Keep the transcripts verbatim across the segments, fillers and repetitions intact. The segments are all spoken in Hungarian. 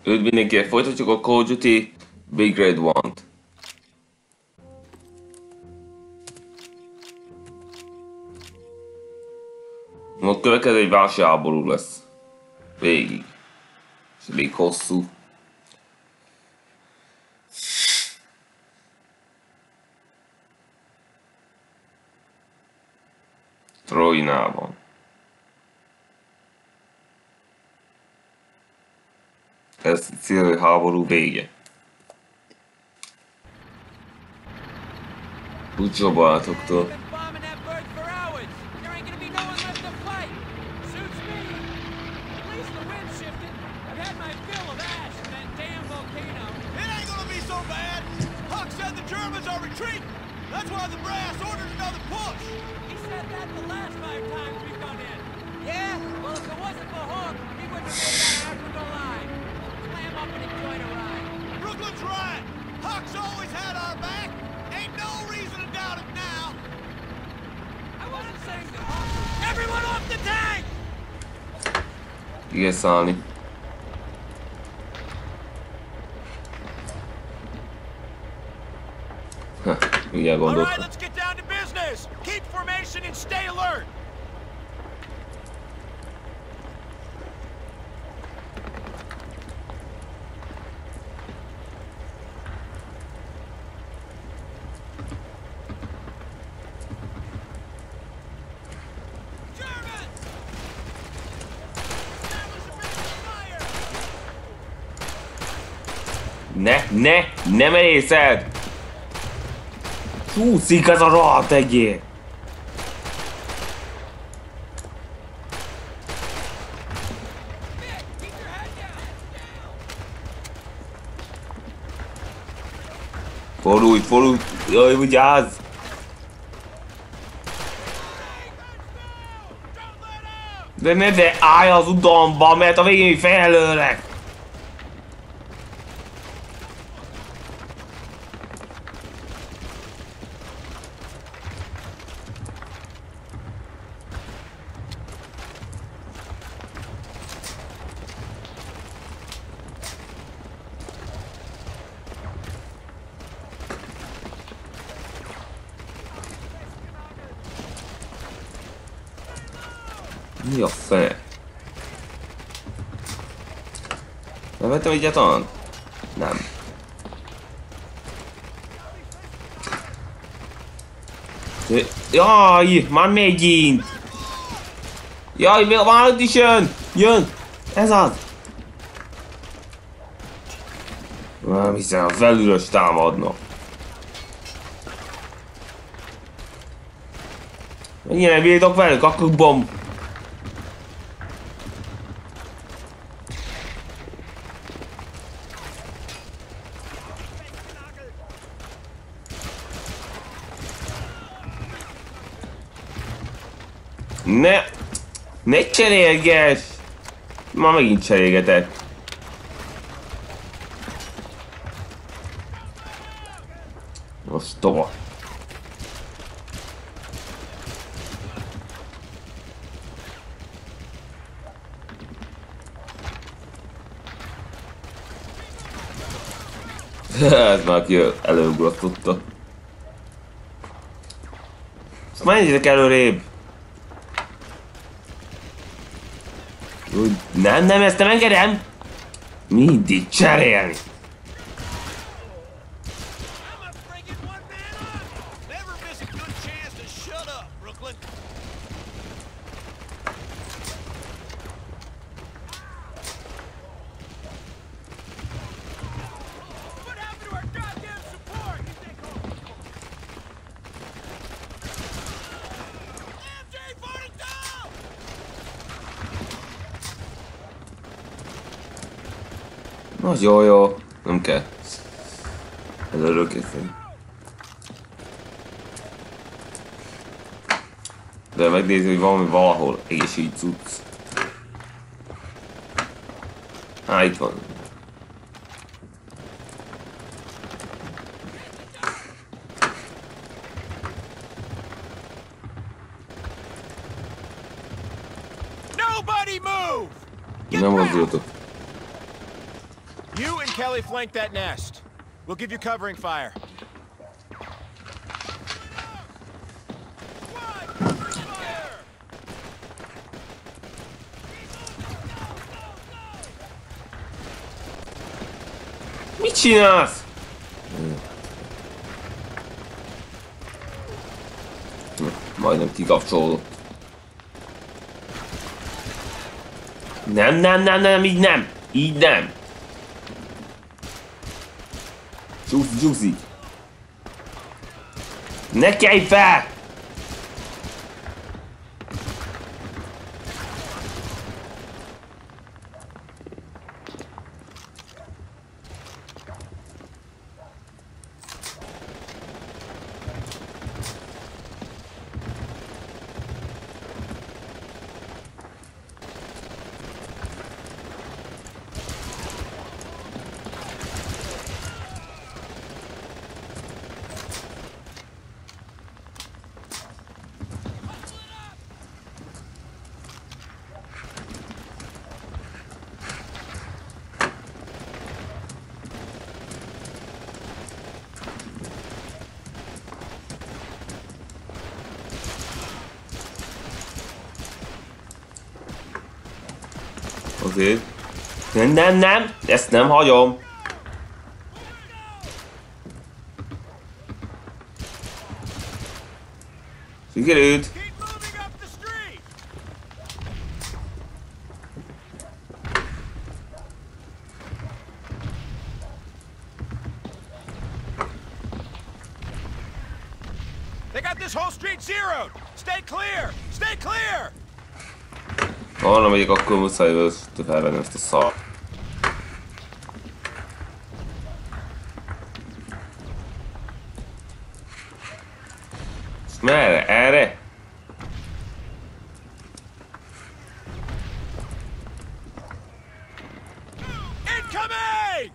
Őt mindenkinek folytatjuk a Call of Duty Big Red One-t. Most következő egy vásárháború lesz. Végig. És elég hosszú. Trojnában. Ez célő háború vége. Búcsú barátoktól. That's why the brass ordered another push! He said that the last five times we've gone in. Yeah? Well, if it wasn't for Hawk, he wouldn't have made that Africa line. Slam up and enjoy the ride. Brooklyn's right! Hawk's always had our back! Ain't no reason to doubt it now! I wasn't saying that Hawk... Everyone off the tank! Ki kell szállni. Ugye gondoltam. All right, let's get down to business. Keep formation and stay alert. Ne, ne, ne merészed! Csúszik ez a rohadt egyéb! Fordulj, fordulj! Jaj, vigyázz! De ne, de állj az udamba, mert a végén még felelőlek! Mi a fene? Nem vettem egyáltalán? Nem. Jaj, már megint! Jaj, mi a vállalat is jön! Jön! Ez az! Nem hiszem, felülös támadnak. Mennyire nem bírtok velük, akkor bomb! Ne! Ne cserélgess! Ma megint cserélgetek. Most tovább. Ez már ki előugrottotta. Ezt menjetek előrébb! Nem, nem, ezt nem engedem! Mindig cserélni! Az jó, jó, nem kell. Ez örökkészíteni. De megnézni, hogy valami valahol egészségügyi cucc. Á, itt van. Nem mozdultok. Kelly flank that nest. We'll give you covering fire. Mit csinálsz? Majdnem kikapcsolódott. Nem, nem, nem, nem, így nem! Így nem! Juicy, juicy! Ne kelj fel! Azért. Nem, nem, nem! Ezt nem hagyom! Sikerült! They got this whole street zeroed! Stay clear! Stay clear! Ha arra megyek, akkor muszáj felvenni ezt a szart. Ezt merre? Erre? Incoming!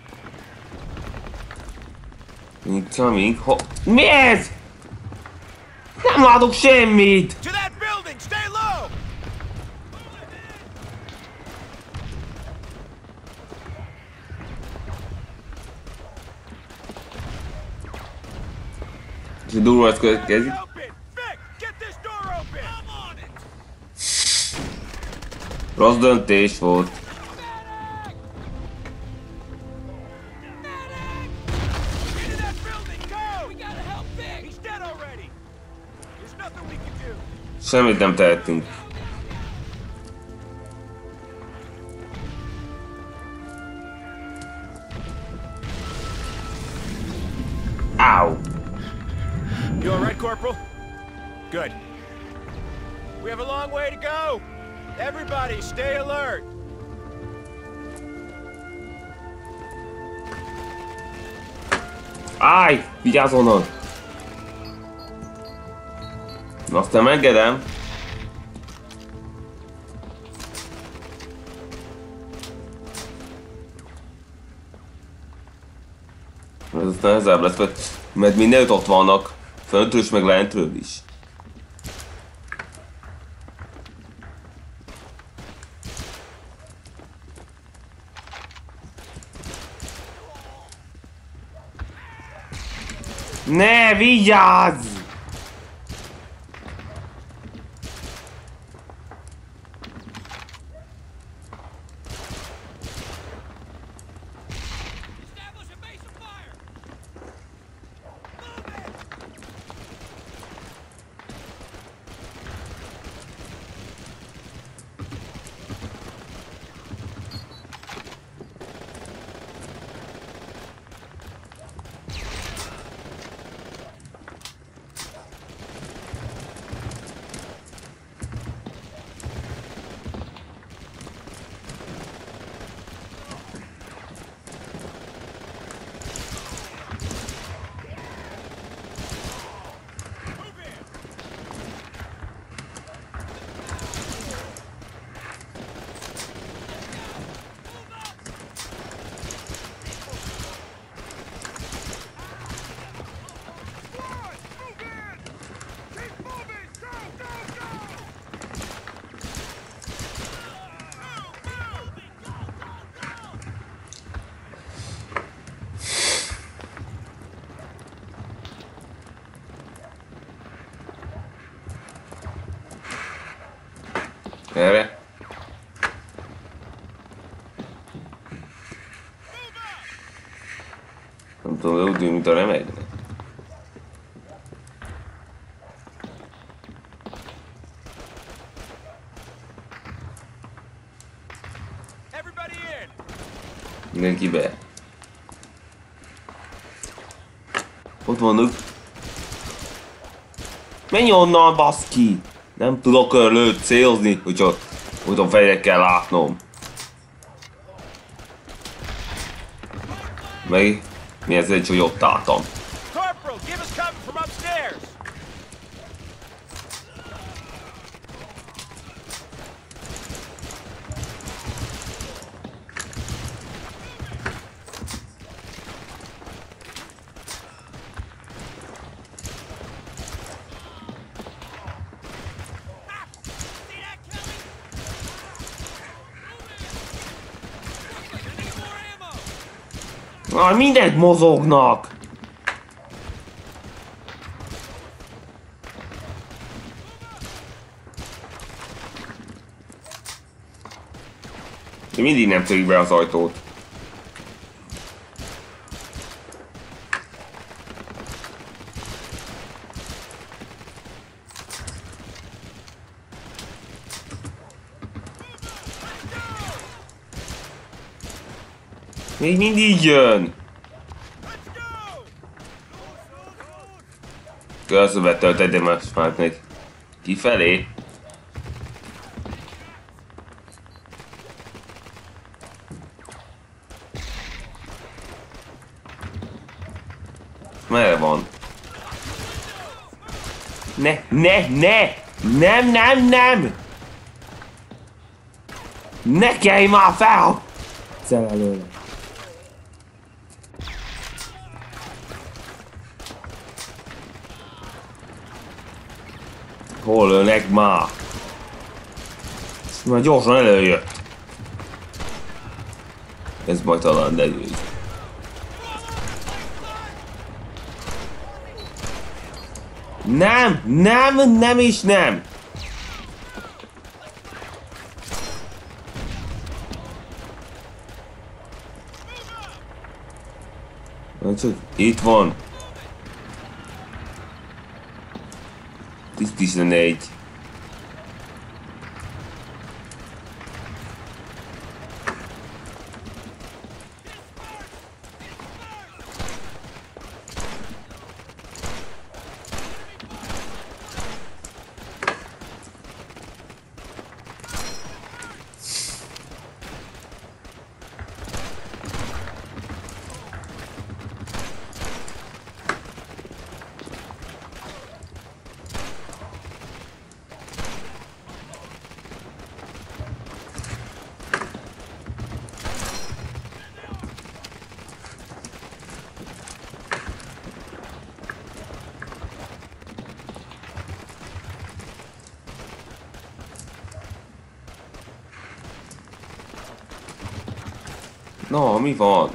Incoming? Ho... Mi ez? Nem látok semmit! To that building! Stay low! És a durva ezt következik. Rossz döntés volt. Semmit nem tehetünk. Ow! You all right, Corporal? Good. We have a long way to go. Everybody, stay alert. Állj! Vigyázz onnan! Na, aztán megedem. Ez aztán nehezebb lesz, mert, mert mindenütt ott vannak. Föntről is, meg lentről is. Ne, vigyázz! Erre. Nem tudom, de úgy tűnik, mint a nem egy. Mindenki be. Ott vannak. Menj onnan, baszki! Nem tudok lőtt célzni, hogyha úgy a fejre kell látnom. Meg mi ez egy, hogy ott álltam. Corporal, give us cover from upstairs. Ah, mindent mozognak! De mindig nem törik be az ajtót. Még mindig jön! Közben töltettem a smártnek. Kifelé? Merre van? Ne, ne, ne! Nem, nem, nem! Ne kelj már fel! Szel előle. Hol ölnek már? Már gyorsan előjött. Ez bajtalan, de győz. Nem, nem, nem is nem. Csak itt van. tizenegy. No, mi van?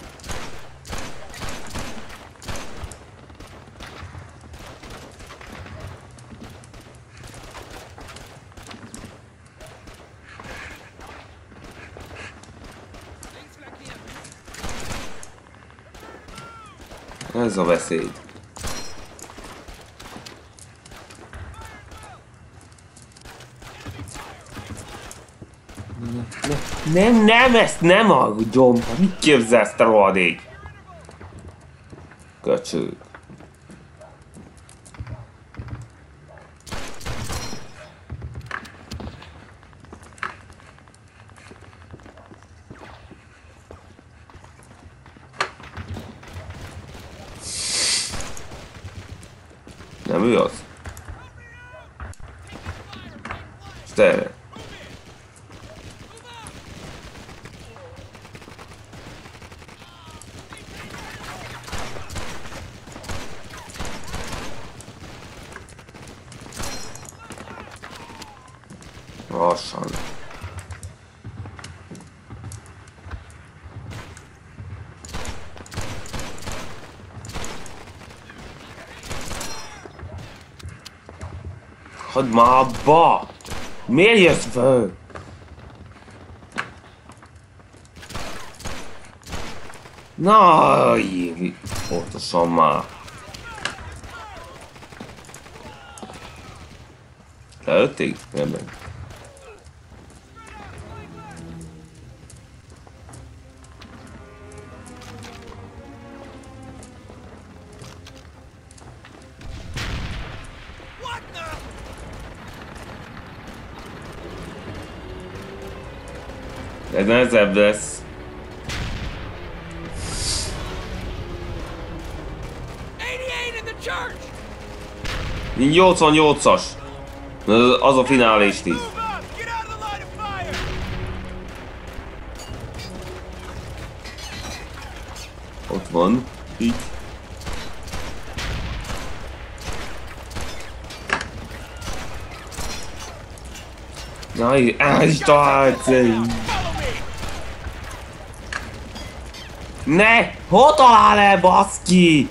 Ez a veszély. Nem, nem, ezt nem aludjom. Mit képzelsz, te rohadék? Köcsög. Nem ő az? Te. Lassan. Hadd már abba! Miért jössz föl? Na, jévi. Pontosan már. Leölték? Nem, nem. Ez nehezebb lesz. nyolcvannyolcas. Az a finális tíz. Ott van. Így. Jaj, el is talált! Ne! Hol talál el, baszki?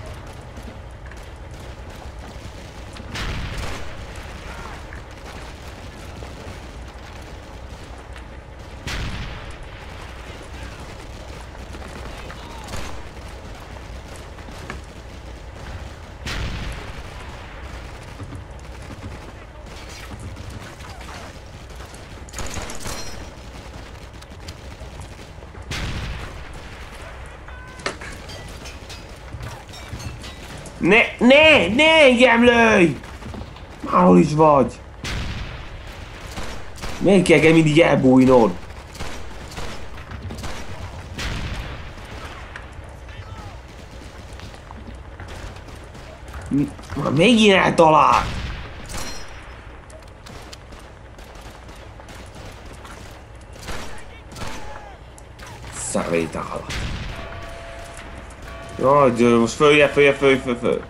Ne, ne, ne engem lőj! Már hol is vagy? Miért kell engem mindig elbújnod? Mi? Már megint eltalált! Szemétállat. Jaj, de most följebb, följebb, följebb, följebb, följebb.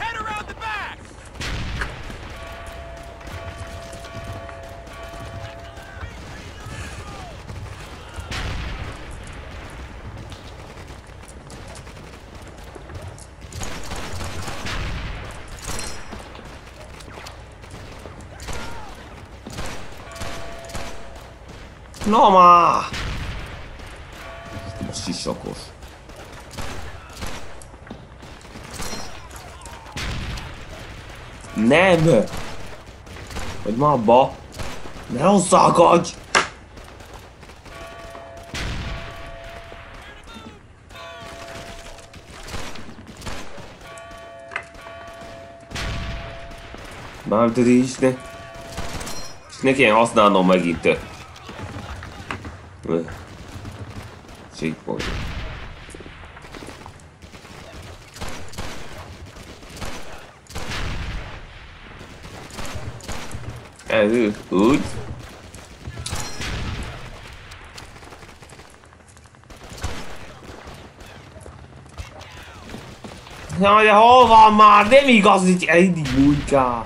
Na már! Most sisakos. Nem! Hogy ma abba! Ne rosszalkodj! Már de is ne... És ne kelljen használnom megint. Checkpoint. Ez úgy. Na, de hol van már? Nem igaz, hogy egyik bújkál.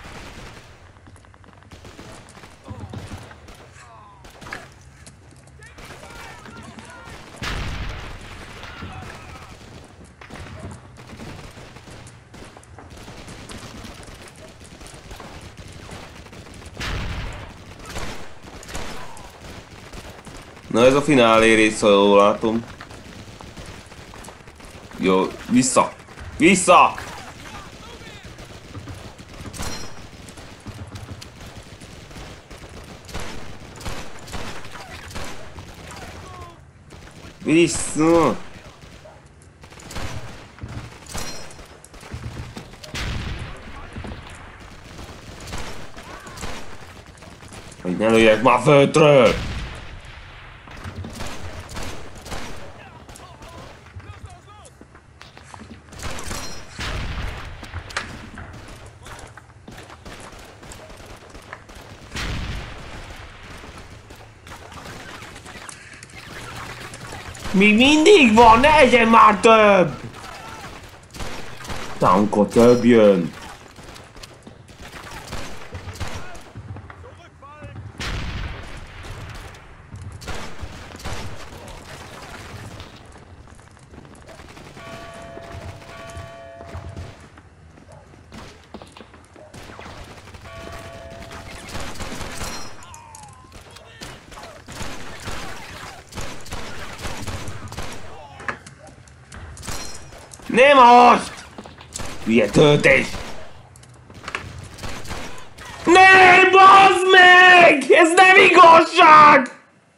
Na ez a finálé rész, ha jól látom. Jó, vissza! Vissza! Vissza! Hogy ne lőjek már földről! Még mindig van, ne legyen már több! Tankot több jön. Nem most! Hülye töltés! Ne, bazd meg! Ez nem igazság!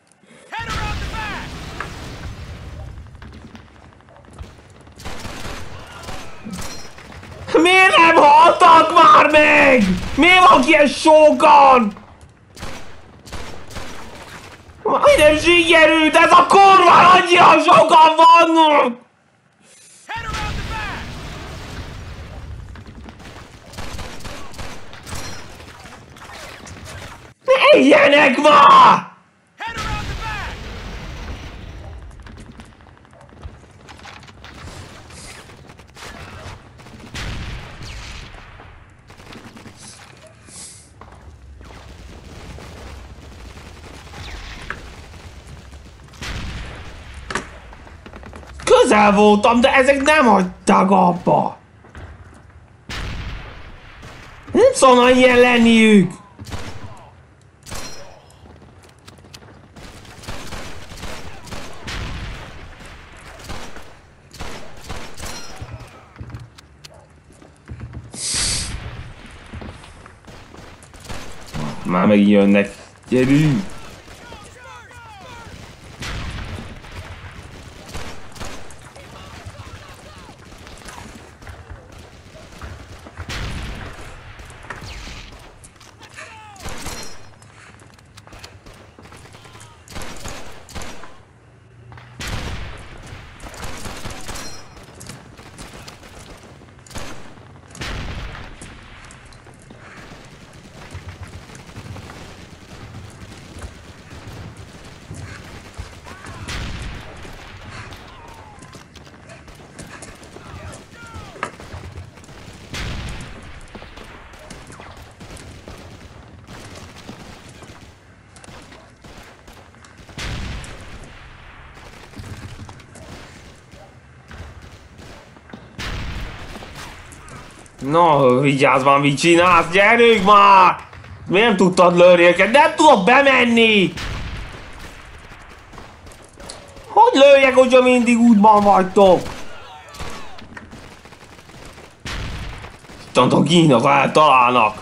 Miért nem haltak már meg? Miért van ilyen sokan? Majd nem sikerült, ez a kurva, annyira sokan vannak! Ne éljenek már! Közel voltam, de ezek nem hagyták abba. Nem szólna ilyen lenniük. Már megint jönnek. Gyerünk! No, vigyázz már, mit csinálsz, gyerünk már! Miért nem tudtad lőni őket? Nem tudok bemenni! Hogy lőjek, hogyha mindig útban vagytok? Tantok kínos, eltalálnak!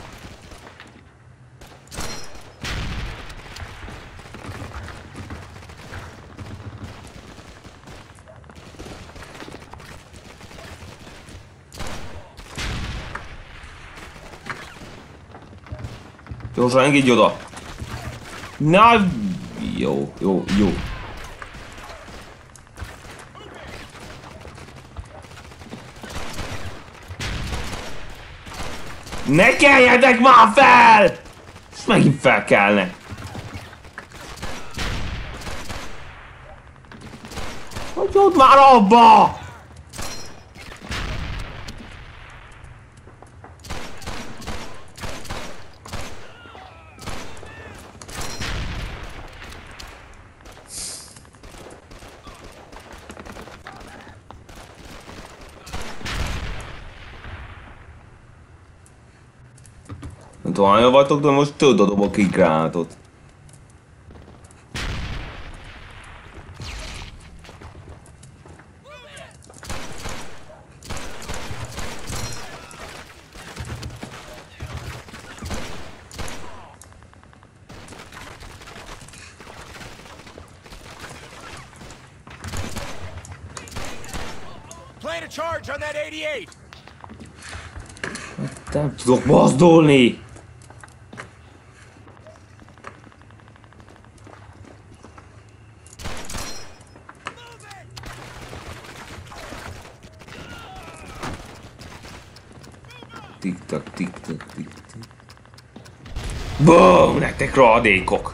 Gyorsan engedj oda! Na, jó, jó, jó. Ne keljetek már fel! Ezt megint fel kellene. Hagyjad már abba! Nem tudom, hányan vagytok, de most több dobok egy gránátot. Plan a charge on that eighty-eight. Nem tudok mozdulni! Tik-tak, tik-tak, tik-tak. Boom! Nektek rohadékok!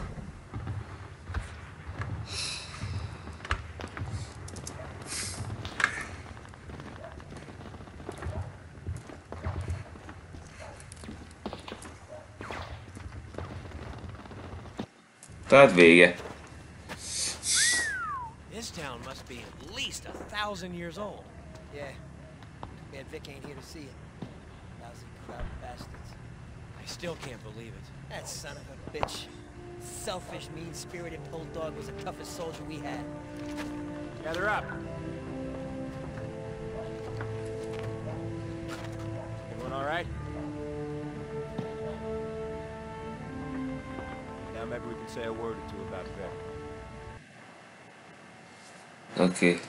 Tehát vége. This town must be at least a thousand years old. Yeah. Bad Vic ain't here to see it. Lousy crowd bastards. I still can't believe it. That son of a bitch. Selfish, mean-spirited bulldog was the toughest soldier we had. Gather up. Now maybe we can say a word or two about Vic. Oké. Okay.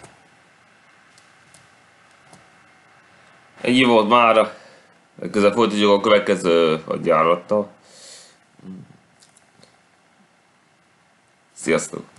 Ennyi volt mára. Legközelebb folytatjuk a következő hadjárattal. Sziasztok!